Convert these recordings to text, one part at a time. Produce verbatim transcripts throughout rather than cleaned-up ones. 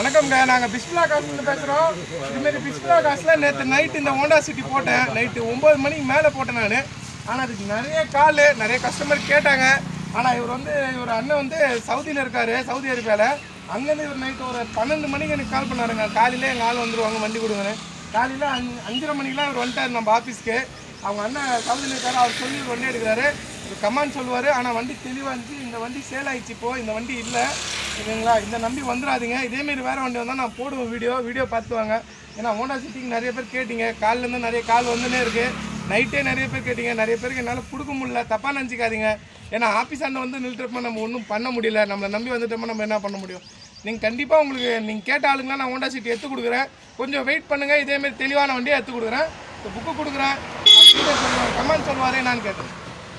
வணக்கம்ங்க. நாங்கள் பிஸ்மில்லா காசுலேருந்து பேசுகிறோம். இதுமாரி பிஸ்மில்லா காசில் நேற்று நைட்டு இந்த ஹோண்டா சிட்டி போட்டேன். நைட்டு ஒம்பது மணிக்கு மேலே போட்டேன் நான். ஆனால் அதுக்கு நிறைய கால் நிறைய கஸ்டமர் கேட்டாங்க. ஆனால் இவர் வந்து இவர் அண்ணன் வந்து சவுதியில் இருக்கார், சவுதி அரேபியாவில். அங்கேருந்து இவர் நைட்டு ஒரு பன்னெண்டு மணிக்கு எனக்கு கால் பண்ணாருங்க. காலையில் எங்கள் ஆள் வந்துடுவாங்க வண்டி கொடுங்கன்னு. காலையில் அஞ்சு அஞ்சரை மணிக்கெலாம் இவர் வந்துட்டார் நம்ம ஆஃபீஸ்க்கு. அவங்க அண்ணன் சவுதியில் இருக்கார், அவர் சொல்லி ஒரு வண்டி எடுக்கிறாரு. கமான்னு சொல்லுவார். ஆனால் வண்டி தெளிவாக இருந்துச்சு. இந்த வண்டி சேல் ஆகிடுச்சு. இப்போது இந்த வண்டி இல்லை சரிங்களா. இந்த நம்பி வந்துடாதீங்க. இதேமாரி வேறு வண்டி வந்தால் நான் போடுவேன் வீடியோ வீடியோ பார்த்துவாங்க. ஏன்னா ஹோண்டா சிட்டிக்கு நிறைய பேர் கேட்டிங்க. காலிலேருந்து நிறைய கால் வந்துனே இருக்குது. நைட்டே நிறைய பேர் கேட்டிங்க. நிறைய பேருக்கு என்னால் கொடுக்க முடியல, தப்பாக நினச்சிக்காதீங்க. ஏன்னா ஆஃபீஸ் அண்ணன் வந்து நிறுத்தப்போ நம்ம ஒன்றும் பண்ண முடியல. நம்மளை நம்பி வந்துட்டோமோ நம்ம என்ன பண்ண முடியும். நீங்கள் கண்டிப்பாக உங்களுக்கு நீங்கள் கேட்ட ஆளுங்களாம் நான் ஹோண்டா சிட்டி எடுத்து கொடுக்குறேன். கொஞ்சம் வெயிட் பண்ணுங்கள். இதேமாரி தெளிவான வண்டியை எடுத்து கொடுக்குறேன். இப்போ புக்கு கொடுக்குறேன். கமெண்ட் சொல்லுவார் என்னான்னு கேட்டேன்.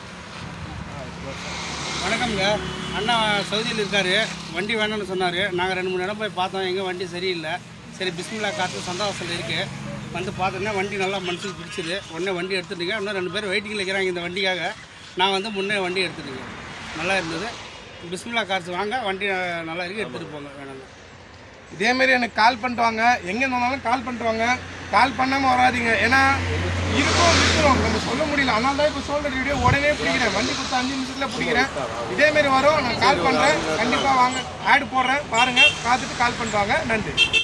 வணக்கம்ங்க. அண்ணா சவுதியில் இருக்கார். வண்டி வேணும்னு சொன்னார். நாங்கள் ரெண்டு மூணு இடம் போய் பார்த்தோம். எங்கள் வண்டி சரியில்லை. சரி பிஸ்மில்லா காசு சந்தோஷத்தில் இருக்குது. வந்து பார்த்தோன்னா வண்டி நல்லா மனசுக்கு பிடிச்சிது. உடனே வண்டி எடுத்துட்டீங்க. இன்னும் ரெண்டு பேர் வெயிட்டிங்கில் இருக்கிறாங்க இந்த வண்டிக்காக. நான் வந்து முன்னே வண்டி எடுத்துட்டீங்க. நல்லா இருந்தது. பிஸ்மில்லா காசு வாங்க, வண்டி நல்லா இருக்குது, எடுத்துகிட்டு போங்க வேணுங்க. இதேமாரி எனக்கு கால் பண்ணிட்டு வாங்க. எங்கே இருந்தாலும் கால் பண்ணிட்டு வாங்க. கால் பண்ணாமல் வராதிங்க. ஏன்னா இருக்கும் விற்கிறோம் நம்ம சொல்ல முடியல. அதனால தான் இப்போ சொல்கிற வீடியோ உடனே பிடிக்கிறேன். வண்டி கொடுத்து அஞ்சு நிமிஷத்தில் பிடிக்கிறேன். இதேமாரி வரும். நான் கால் பண்ணுறேன். கண்டிப்பாக வாங்க. ஆடு போடுறேன் பாருங்கள். பார்த்துட்டு கால் பண்ணிட்டு வாங்க. நன்றி.